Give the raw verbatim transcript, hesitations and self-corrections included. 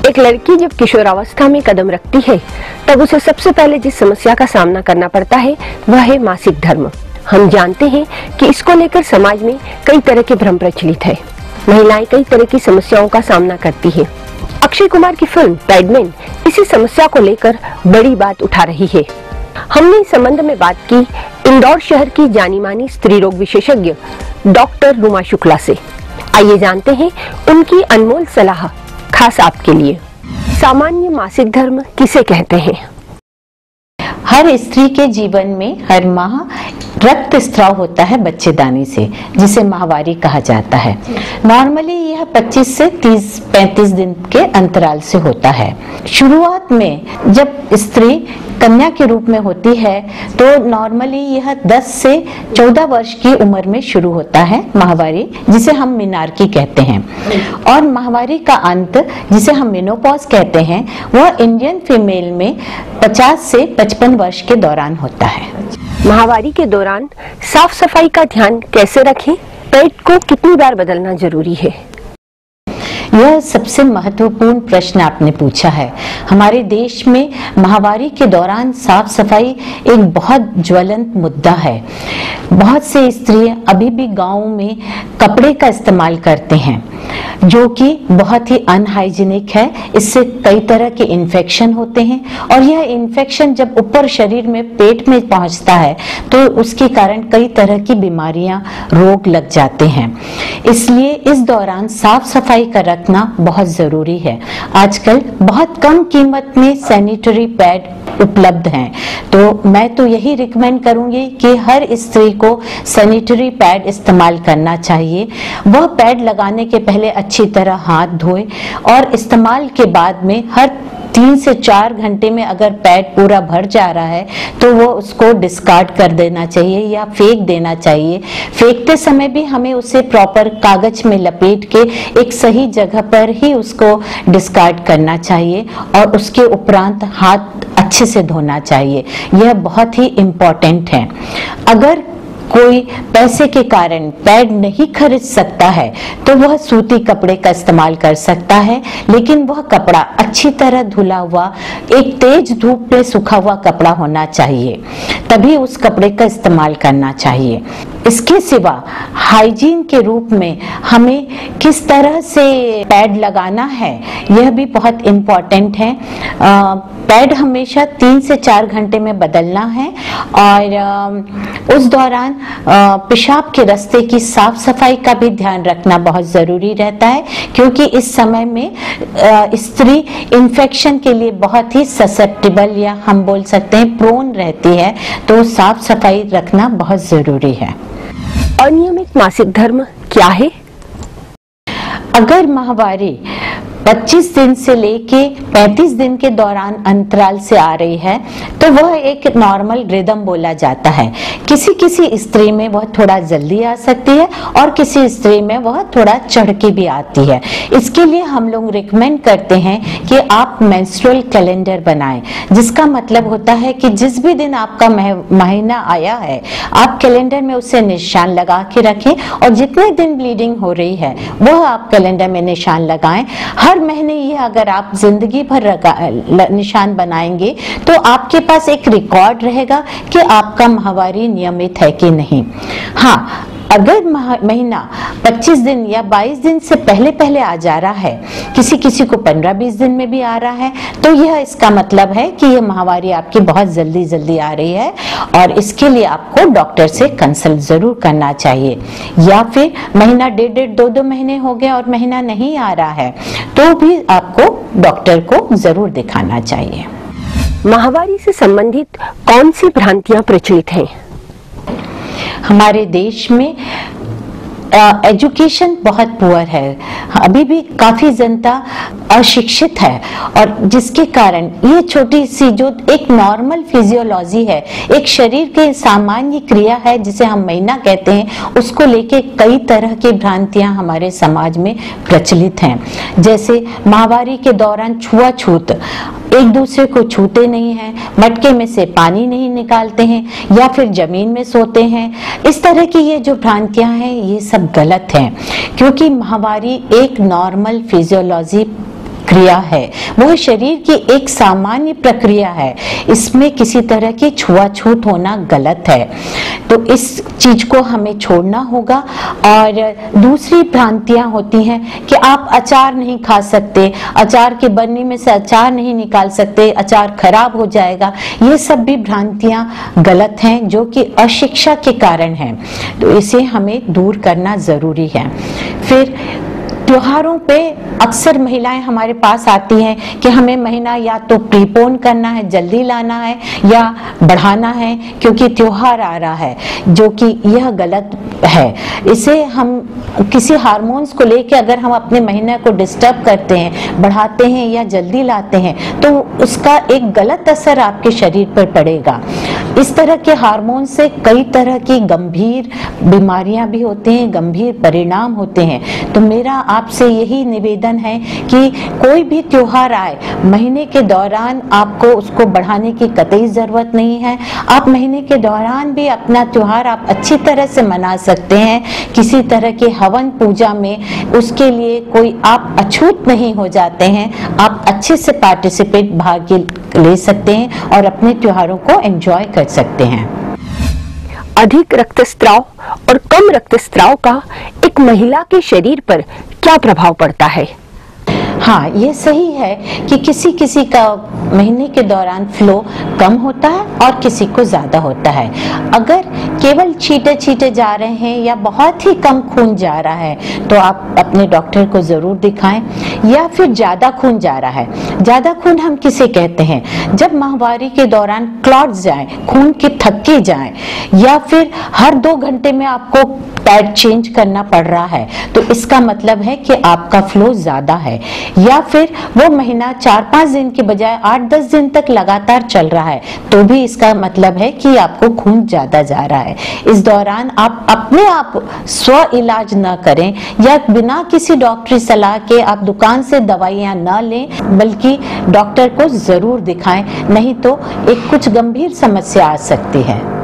एक लड़की जब किशोरावस्था में कदम रखती है तब उसे सबसे पहले जिस समस्या का सामना करना पड़ता है वह है मासिक धर्म। हम जानते हैं कि इसको लेकर समाज में कई तरह के भ्रम प्रचलित है। महिलाएं कई तरह की समस्याओं का सामना करती है। अक्षय कुमार की फिल्म पैडमैन इसी समस्या को लेकर बड़ी बात उठा रही है। हमने इस संबंध में बात की इंदौर शहर की जानी मानी स्त्री रोग विशेषज्ञ डॉक्टर रुमा शुक्ला से। आइए जानते हैं उनकी अनमोल सलाह खास आपके लिए। सामान्य मासिक धर्म किसे कहते हैं? हर स्त्री के जीवन में हर माह रक्त स्त्राव होता है बच्चेदानी से, जिसे माहवारी कहा जाता है। नॉर्मली यह पच्चीस से तीस पैंतीस दिन के अंतराल से होता है। शुरुआत में जब स्त्री कन्या के रूप में होती है तो नॉर्मली यह दस से चौदह वर्ष की उम्र में शुरू होता है माहवारी, जिसे हम मिनार्की कहते हैं। और माहवारी का अंत, जिसे हम मेनोपॉज कहते हैं, वह इंडियन फीमेल में पचास से पचपन वर्ष के दौरान होता है। माहवारी के दौरान साफ सफाई का ध्यान कैसे रखें? पैड को कितनी बार बदलना जरूरी है? यह सबसे महत्वपूर्ण प्रश्न आपने पूछा है। हमारे देश में माहवारी के दौरान साफ सफाई एक बहुत ज्वलंत मुद्दा है। बहुत से स्त्रियां अभी भी गांव में कपड़े का इस्तेमाल करते हैं, जो कि बहुत ही अनहाइजीनिक है। इससे कई तरह के इन्फेक्शन होते हैं और यह इन्फेक्शन जब ऊपर शरीर में पेट में पहुंचता है तो उसके कारण कई तरह की बीमारियां, रोग लग जाते हैं। इसलिए इस दौरान साफ सफाई का रखना बहुत जरूरी है। आजकल बहुत कम कीमत में सैनिटरी पैड उपलब्ध हैं, तो मैं तो यही रिकमेंड करूंगी कि हर स्त्री को सैनिटरी पैड इस्तेमाल करना चाहिए। वह पैड लगाने के पहले अच्छी तरह हाथ धोए और इस्तेमाल के बाद में हर तीन से चार घंटे में अगर पैड पूरा भर जा रहा है तो वो उसको डिस्कार्ड कर देना चाहिए या फेंक देना चाहिए। फेंकते समय भी हमें उसे प्रॉपर कागज में लपेट के एक सही जगह पर ही उसको डिस्कार्ड करना चाहिए और उसके उपरांत हाथ अच्छे से धोना चाहिए। यह बहुत ही इम्पोर्टेंट है। अगर कोई पैसे के कारण पैड नहीं खरीद सकता है तो वह सूती कपड़े का इस्तेमाल कर सकता है, लेकिन वह कपड़ा अच्छी तरह धुला हुआ, एक तेज धूप में सूखा हुआ कपड़ा होना चाहिए, तभी उस कपड़े का इस्तेमाल करना चाहिए। इसके सिवा हाइजीन के रूप में हमें किस तरह से पैड लगाना है यह भी बहुत इम्पोर्टेंट है। आ, पैड हमेशा तीन से चार घंटे में बदलना है और आ, उस दौरान पेशाब के रास्ते की साफ सफाई का भी ध्यान रखना बहुत जरूरी रहता है, क्योंकि इस समय में स्त्री इन्फेक्शन के लिए बहुत ही ससेप्टेबल या हम बोल सकते हैं प्रोन रहती है, तो साफ सफाई रखना बहुत जरूरी है। अनियमित मासिक धर्म क्या है? अगर माहवारी पच्चीस दिन से लेके पैंतीस दिन के दौरान अंतराल से आ रही है तो वह एक नॉर्मल रिदम बोला जाता है। किसी किसी स्त्री में वह थोड़ा जल्दी आ सकती है और किसी स्त्री में वह थोड़ा चढ़ के भी आती है। इसके लिए हम लोग रिकमेंड करते हैं कि आप मेंस्ट्रुअल कैलेंडर बनाएं, जिसका मतलब होता है कि जिस भी दिन आपका महीना आया है आप कैलेंडर में उसे निशान लगा के रखें और जितने दिन ब्लीडिंग हो रही है वह आप कैलेंडर में निशान लगाएं। हर महीने ये अगर आप जिंदगी भर निशान बनाएंगे तो आपके पास एक रिकॉर्ड रहेगा कि आपका माहवारी नियमित है कि नहीं। हाँ, अगर महीना पच्चीस दिन या बाईस दिन से पहले पहले आ जा रहा है, किसी किसी को पंद्रह बीस दिन में भी आ रहा है, तो यह इसका मतलब है कि यह माहवारी आपकी बहुत जल्दी जल्दी आ रही है और इसके लिए आपको डॉक्टर से कंसल्ट जरूर करना चाहिए। या फिर महीना डेढ़ डेढ़ दो दो महीने हो गए और महीना नहीं आ रहा है तो भी आपको डॉक्टर को जरूर दिखाना चाहिए। माहवारी से संबंधित कौन सी भ्रांतियां प्रचलित हैं? हमारे देश में एजुकेशन uh, बहुत पुअर है। अभी भी काफी जनता अशिक्षित है और जिसके कारण ये छोटी सी जो एक नॉर्मल फिजियोलॉजी है, एक शरीर के सामान्य क्रिया है जिसे हम महीना कहते हैं, उसको लेके कई तरह की भ्रांतियां हमारे समाज में प्रचलित हैं। जैसे माहवारी के दौरान छुआछूत, एक दूसरे को छूते नहीं हैं, मटके में से पानी नहीं निकालते हैं या फिर जमीन में सोते हैं। इस तरह की ये जो भ्रांतियां हैं ये सब गलत हैं, क्योंकि माहवारी एक नॉर्मल फिजियोलॉजी प्रक्रिया है, वह शरीर की एक सामान्य प्रक्रिया है। इसमें किसी तरह की छुआछूत होना गलत है, तो इस चीज को हमें छोड़ना होगा। और दूसरी भ्रांतियां होती हैं कि आप अचार नहीं खा सकते, अचार के बरनी में से अचार नहीं निकाल सकते, अचार खराब हो जाएगा। ये सब भी भ्रांतियां गलत हैं, जो कि अशिक्षा के कारण हैं, तो इसे हमें दूर करना जरूरी है। फिर त्योहारों पे अक्सर महिलाएं हमारे पास आती हैं कि हमें महीना या तो प्रीपोन करना है, जल्दी लाना है, या बढ़ाना है क्योंकि त्योहार आ रहा है, जो कि यह गलत है। इसे हम किसी हार्मोन्स को लेके अगर हम अपने महीने को डिस्टर्ब करते हैं, बढ़ाते हैं या जल्दी लाते हैं, तो उसका एक गलत असर आपके शरीर पर पड़ेगा। इस तरह के हार्मोन से कई तरह की गंभीर बीमारियां भी होती हैं, गंभीर परिणाम होते हैं। तो मेरा आपसे यही निवेदन है कि कोई भी त्योहार आए, महीने के दौरान आपको उसको बढ़ाने की कतई जरूरत नहीं है। आप महीने के दौरान भी अपना त्योहार आप अच्छी तरह से मना सकते हैं। किसी तरह के हवन पूजा में उसके लिए कोई आप अछूत नहीं हो जाते हैं, आप अच्छे से पार्टिसिपेट भाग ले सकते हैं और अपने त्योहारों को एंजॉय कर सकते हैं। अधिक रक्तस्राव और कम रक्तस्राव का एक महिला के शरीर पर क्या प्रभाव पड़ता है? हाँ, ये सही है कि किसी किसी का महीने के दौरान फ्लो कम होता है और किसी को ज्यादा होता है। अगर केवल छींटे छींटे जा रहे हैं या बहुत ही कम खून जा रहा है तो आप अपने डॉक्टर को जरूर दिखाएं। या फिर ज्यादा खून जा रहा है, ज्यादा खून हम किसे कहते हैं? जब माहवारी के दौरान क्लॉट्स जाएं, खून के थक्के जाएं, या फिर हर दो घंटे में आपको पैड चेंज करना पड़ रहा है, तो इसका मतलब है कि आपका फ्लो ज्यादा है। या फिर वो महीना चार पांच दिन के बजाय आठ दस दिन तक लगातार चल रहा है, तो भी इसका मतलब है कि आपको खून ज्यादा जा रहा है। इस दौरान आप अपने आप स्व इलाज न करें या बिना किसी डॉक्टरी सलाह के आप दुकान से दवाइयां न लें, बल्कि डॉक्टर को जरूर दिखाएं, नहीं तो एक कुछ गंभीर समस्या आ सकती है।